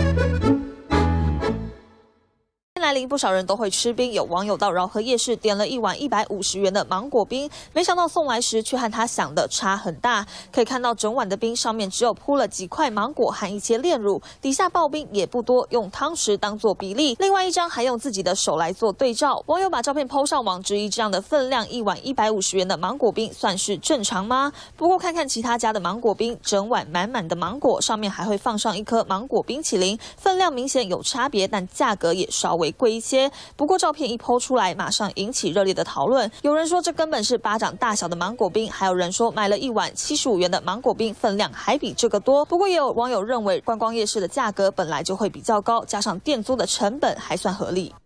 来临，不少人都会吃冰。有网友到饶河夜市点了一碗150元的芒果冰，没想到送来时却和他想的差很大。可以看到整碗的冰上面只有铺了几块芒果和一些炼乳，底下刨冰也不多，用汤匙当做比例。另外一张还用自己的手来做对照。网友把照片 PO 上网，质疑这样的分量，一碗150元的芒果冰算是正常吗？不过看看其他家的芒果冰，整碗满满的芒果，上面还会放上一颗芒果冰淇淋，分量明显有差别，但价格也稍微贵一些。不过照片一抛出来，马上引起热烈的讨论。有人说这根本是巴掌大小的芒果冰，还有人说买了一碗75元的芒果冰，分量还比这个多。不过也有网友认为，观光夜市的价格本来就会比较高，加上店租的成本还算合理。